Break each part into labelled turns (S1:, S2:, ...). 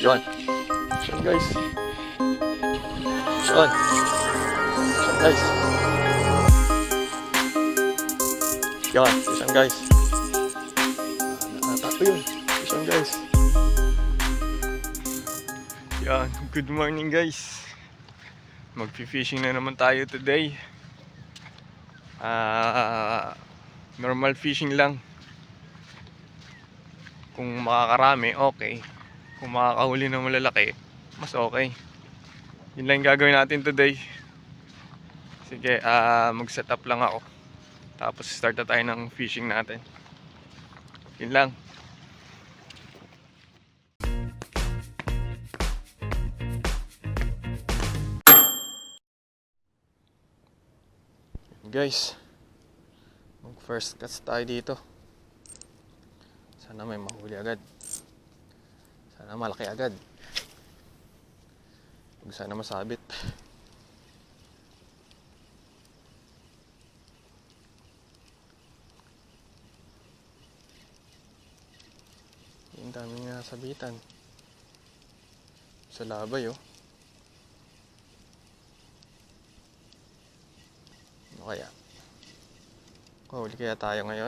S1: Yun. Yun guys. Yun. Yun guys. Yun. Yun guys. Nakatapo yun. Yun guys. Yan. Good morning guys. Magpi-fishing na naman tayo today. Normal fishing lang. Kung makakarami, okay. Kung makakahuli ng malalaki, mas okay. Yun lang yung gagawin natin today. Sige, mag-set up lang ako. Tapos start na tayo ng fishing natin. Yun lang. Guys, mag first cast tayo dito. Sana may mahuli agad. Sana malaki agad. Huwag sana masabit. Ang daming nasabitan. Sa labay oh. Ano kaya? Huli kaya tayo ngayon?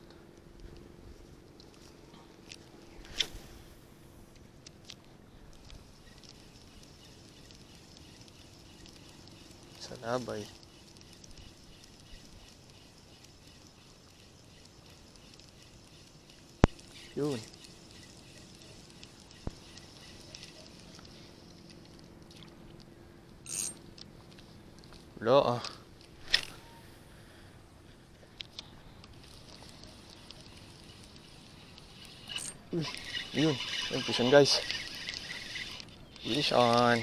S1: Sa labay. Yun. Wala ah. Yun. Yun, fish on guys. Fish on.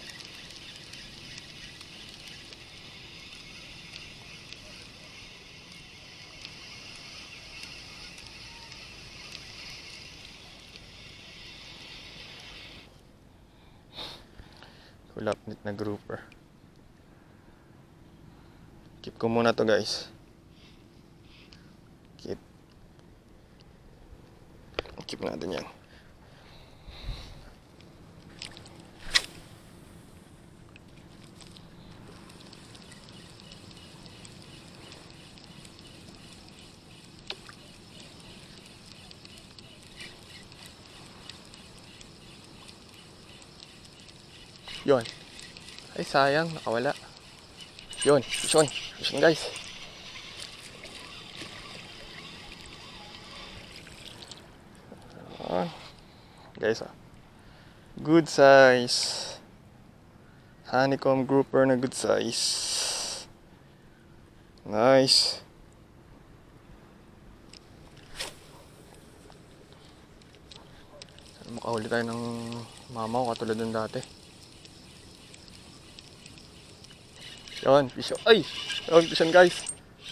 S1: Kulapnit na grouper. Keep ko muna to guys. Keep natin yan. Yun. Ay sayang, nakawala. Yun, yun guys. Guys, good size. Honeycomb grouper na good size. Nice. Makahuli tayo ng mamaw katulad ng dati. Yan, fish on. Ay! Yan, fish on guys.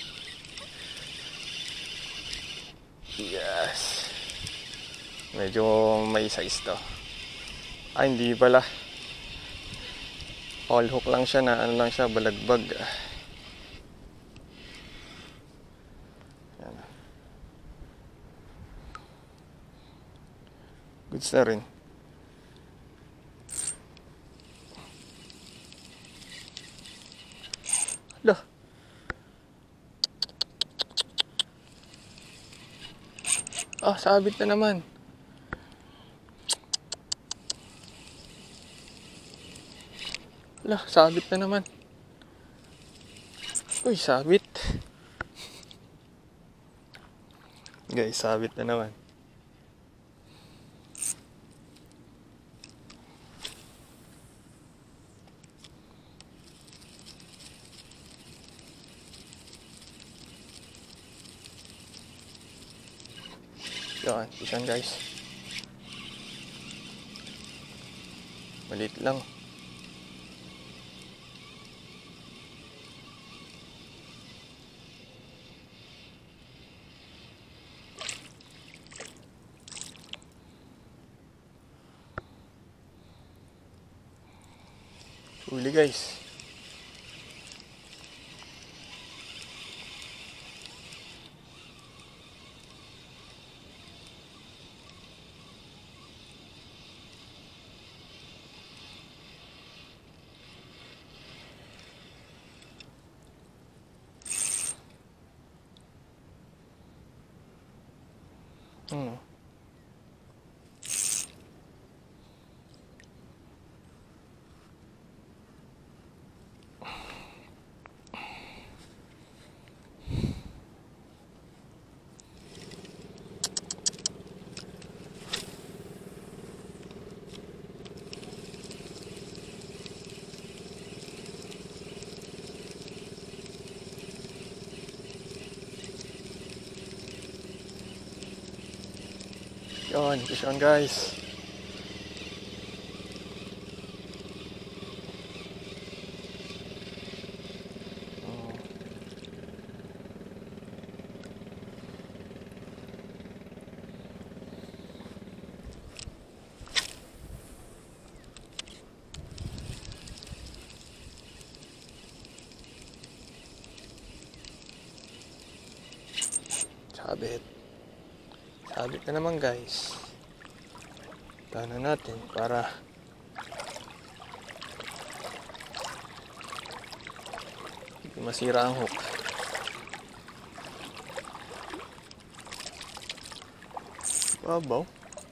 S1: Yes. Medyo may size to. Ay, hindi pala. All hook lang siya na ano lang siya, balagbag. Yan. Goods na rin. Hala. Ah, sabit na naman. Lah, sabit na naman. Uy, sabit. Guys, sabit na naman. Yan, isan guys. Maliit lang. Huli guys. Hmm. Yun, fish on guys. Sabit. Sabit na naman guys. Tahan natin para hindi masira ang hook. Babaw.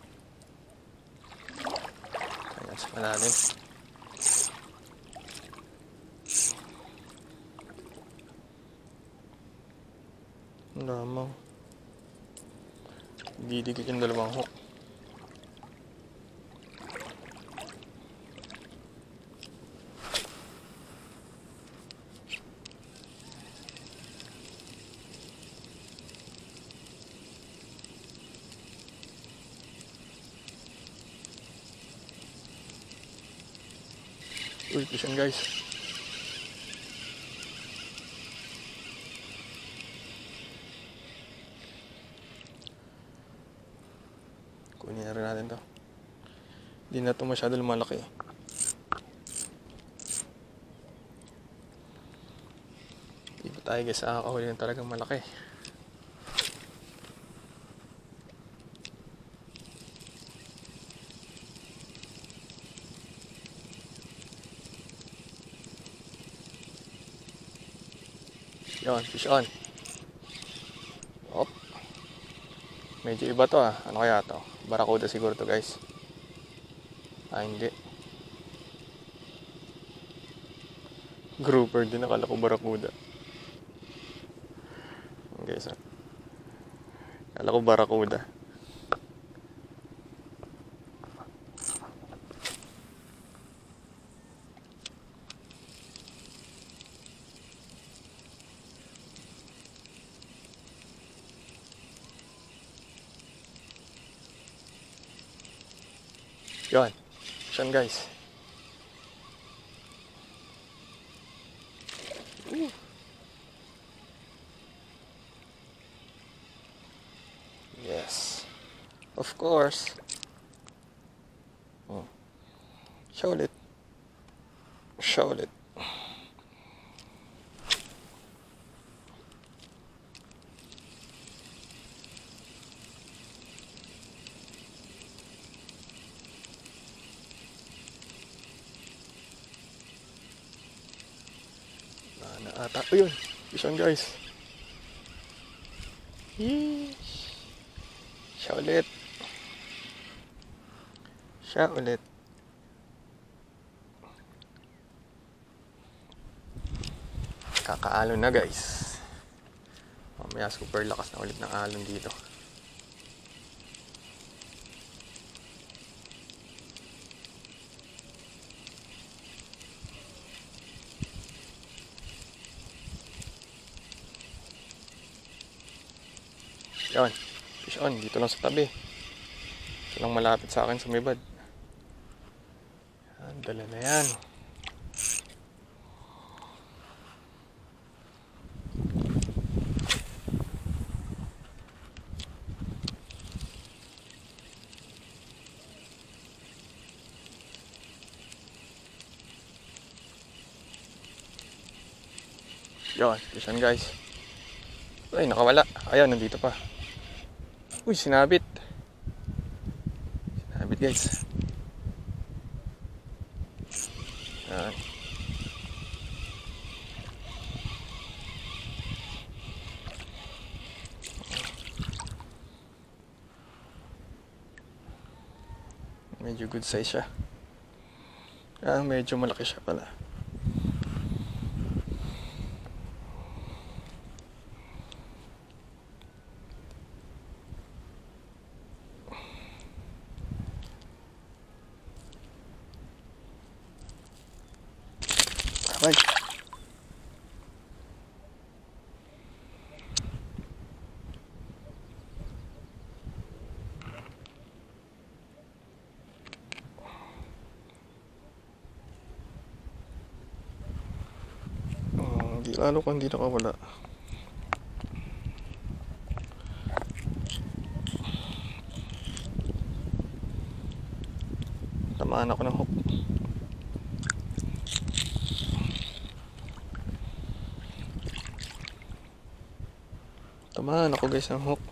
S1: Kaya sa malalim. Ang lamaw. Didikit yung dalawang hook. Uy, fish on guys. Kunin na rin natin to. Hindi na ito masyado lumalaki. Hindi pa tayo guys nakakahuli ng talagang malaki. Yun, fish on. Op. Medyo iba to ah. Ano kaya to? Barracuda siguro to guys. Ah, hindi. Grouper din, akala ko barracuda. Okay, so. Akala ko barracuda. Yun. Fish guys. Yes. Of course. Show it. Show it. Ata. Ayun. Fish on guys. Yeesh. Siya ulit. Siya ulit. Kakaalon na guys. Mamaya super lakas na ulit ng alon dito. Yan, fish on, dito lang sa tabi. Ito lang malapit sa akin sa may bad. Yan, dala na yan. Yan, fish on guys. Ay, nakawala. Ayan, nandito pa. Uy, sinabit. Sinabit guys. Yan. Medyo good size siya. Medyo malaki siya pala. Okay. Lalo kung hindi nakawala. Tamaan ako ng hook. Tamaan ako guys ng hook.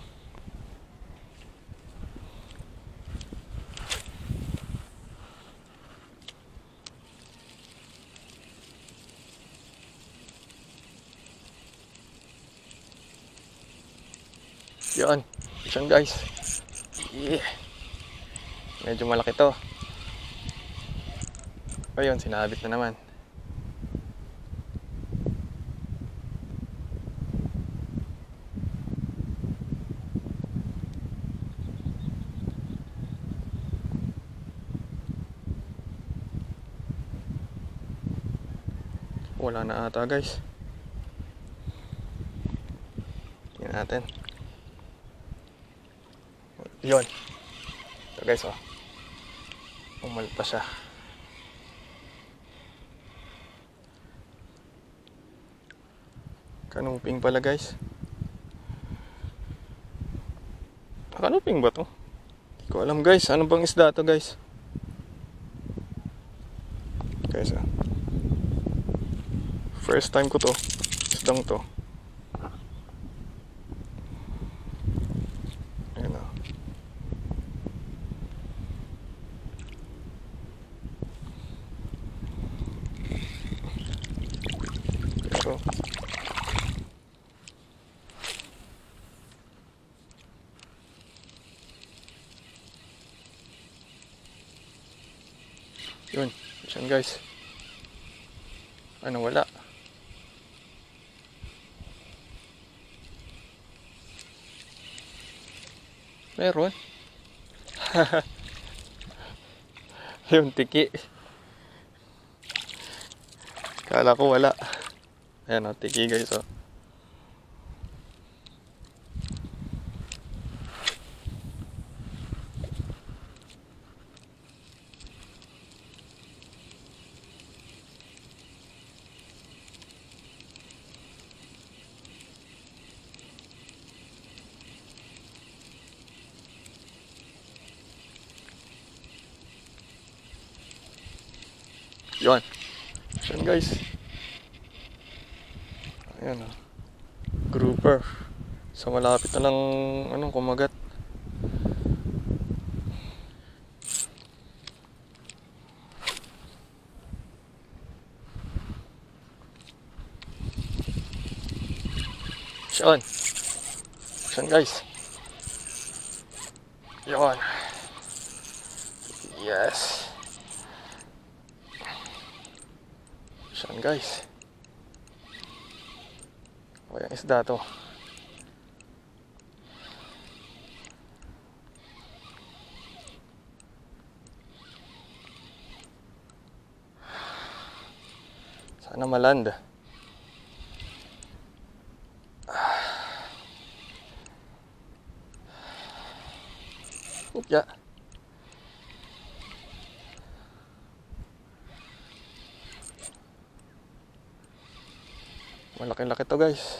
S1: Yan. Yan guys. Yeah. Medyo malaki to. Ayun, sinabit na naman. Wala na ata guys. Tingnan natin. Yun. So guys, umalpa siya. Kanuping pala guys. Kanuping ba to? Hindi ko alam guys. Ano bang isda to guys? Guys, first time ko to. Isdang to. Yun, yan guys. Ano, wala. Meron. Yung tiki. Kala ko wala. Ayan o, tiki guys o. Yun. Yun guys. Ayan o. Grouper. So malapit na lang kumagat. Yun. Yun guys. Yun. Yes. Yan guys. O, yung isda to. Sana maland. Yeah. Malaki-laki to guys.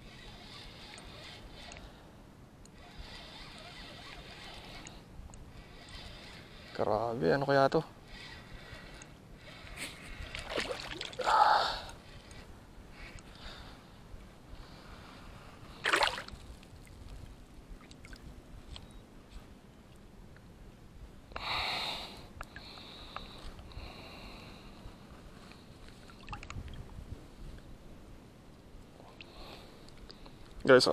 S1: Grabe, ano kaya to? Guys,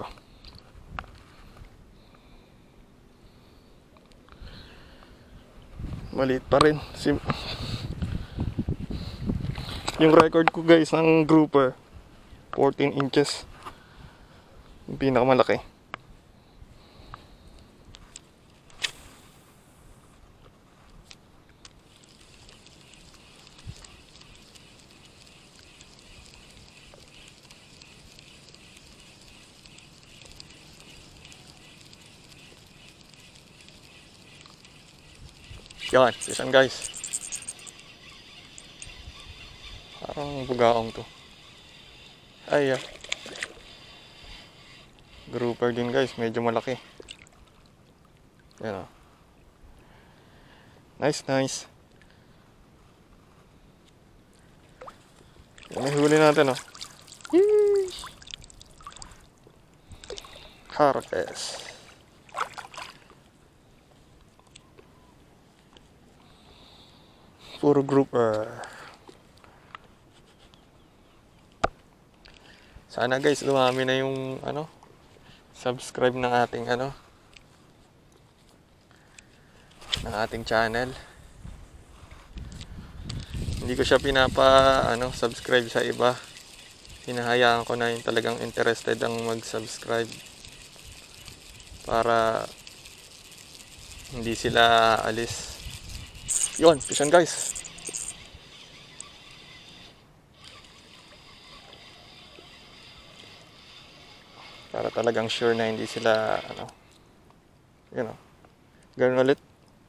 S2: maliit pa rin. Yung record ko guys ng grouper 14 inches, yung pinakamalaki. Yan, isang guys. Parang bugaong to. Ay, grouper din guys, medyo malaki. Yan o. Nice, nice. Yan, huli natin o. Harvest. Puro grouper. Sana guys dumami na yung subscribe ng ating ng ating channel. Hindi ko siya subscribe sa iba. Hinahayaan ko na yung talagang interested ang mag-subscribe para hindi sila alis. Yun, fish on guys. Para talagang sure na hindi sila ganun ulit.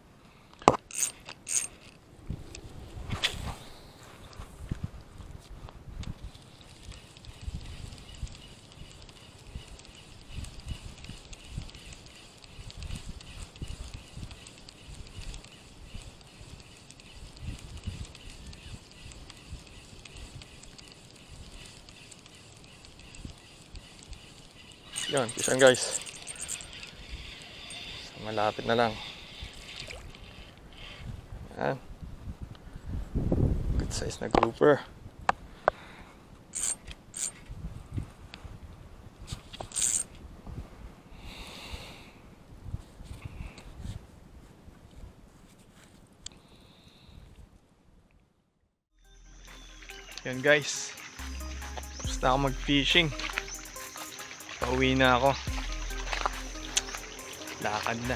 S2: Yan, fish on guys. So, malapit na lang. Yan. Good size na grouper. Yan guys. Tapos na ako mag-fishing. Pauwi na ako. Lakad na.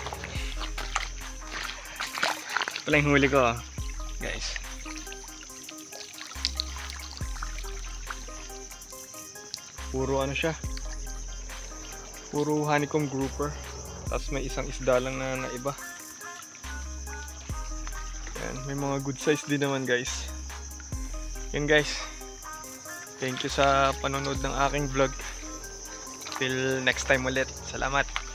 S2: Ito lang yung huli ko guys. Puro siya. Puro honeycomb grouper. Tapos may isang isda lang na naiba. Yan, may mga good size din naman guys. Yan guys. Thank you sa panonood ng aking vlog. Till next time ulit. Salamat.